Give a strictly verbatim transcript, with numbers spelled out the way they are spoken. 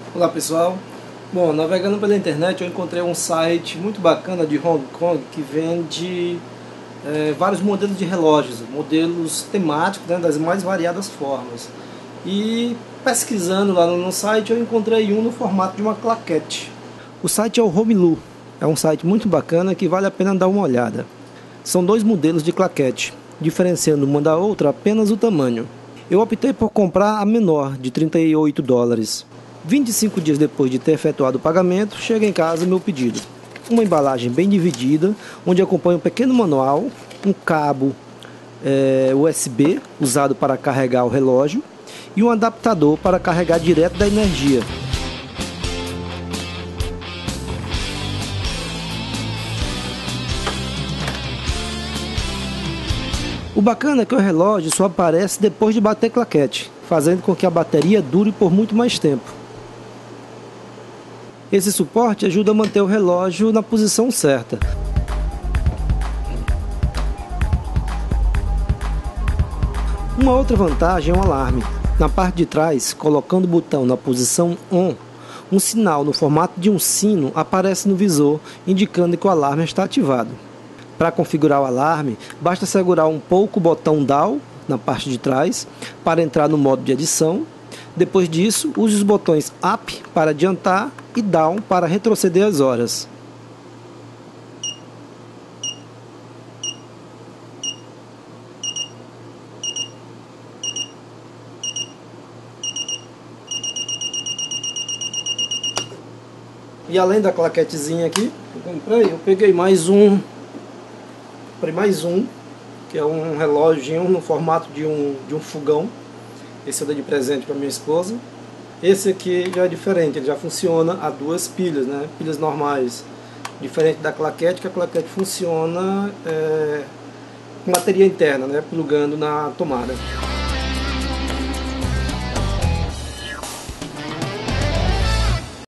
Olá pessoal, bom, navegando pela internet eu encontrei um site muito bacana de Hong Kong que vende é, vários modelos de relógios, modelos temáticos, né, das mais variadas formas. E pesquisando lá no, no site eu encontrei um no formato de uma claquete. O site é o Romelu, é um site muito bacana que vale a pena dar uma olhada. São dois modelos de claquete, diferenciando uma da outra apenas o tamanho. Eu optei por comprar a menor, de trinta e oito dólares. vinte e cinco dias depois de ter efetuado o pagamento, chega em casa meu pedido. Uma embalagem bem dividida, onde acompanha um pequeno manual, um cabo é, U S B usado para carregar o relógio e um adaptador para carregar direto da energia. O bacana é que o relógio só aparece depois de bater claquete, fazendo com que a bateria dure por muito mais tempo. Esse suporte ajuda a manter o relógio na posição certa. Uma outra vantagem é um alarme. Na parte de trás, colocando o botão na posição ON, um sinal no formato de um sino aparece no visor, indicando que o alarme está ativado. Para configurar o alarme, basta segurar um pouco o botão Down na parte de trás para entrar no modo de adição. Depois disso, use os botões Up para adiantar e Down para retroceder as horas. E além da claquetezinha aqui, eu comprei, eu peguei mais um, comprei mais um, que é um relógio no formato de um, de um fogão. Esse eu dei de presente para minha esposa. Esse aqui já é diferente, ele já funciona a duas pilhas, né? Pilhas normais. Diferente da claquete, que a claquete funciona é, com bateria interna, né? Plugando na tomada.